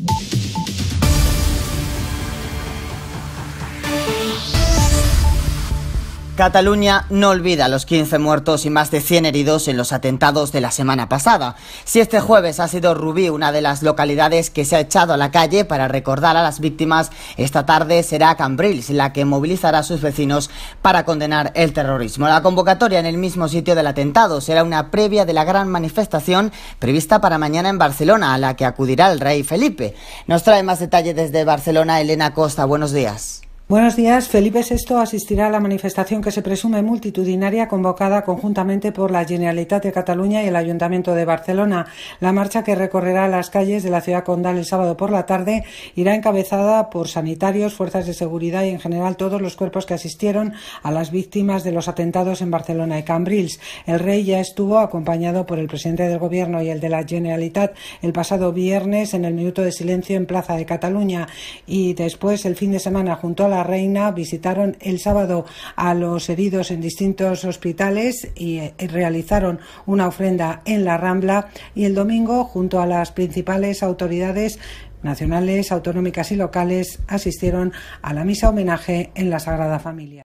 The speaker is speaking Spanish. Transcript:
Cataluña no olvida los 15 muertos y más de 100 heridos en los atentados de la semana pasada. Si este jueves ha sido Rubí una de las localidades que se ha echado a la calle para recordar a las víctimas, esta tarde será Cambrils la que movilizará a sus vecinos para condenar el terrorismo. La convocatoria en el mismo sitio del atentado será una previa de la gran manifestación prevista para mañana en Barcelona, a la que acudirá el rey Felipe. Nos trae más detalle desde Barcelona Elena Costa. Buenos días. Buenos días. Felipe VI asistirá a la manifestación que se presume multitudinaria convocada conjuntamente por la Generalitat de Cataluña y el Ayuntamiento de Barcelona. La marcha, que recorrerá las calles de la ciudad condal el sábado por la tarde, irá encabezada por sanitarios, fuerzas de seguridad y en general todos los cuerpos que asistieron a las víctimas de los atentados en Barcelona y Cambrils. El rey ya estuvo acompañado por el presidente del Gobierno y el de la Generalitat el pasado viernes en el minuto de silencio en Plaza de Cataluña, y después el fin de semana junto a la reina visitaron el sábado a los heridos en distintos hospitales y realizaron una ofrenda en la Rambla, y el domingo, junto a las principales autoridades nacionales, autonómicas y locales, asistieron a la misa homenaje en la Sagrada Familia.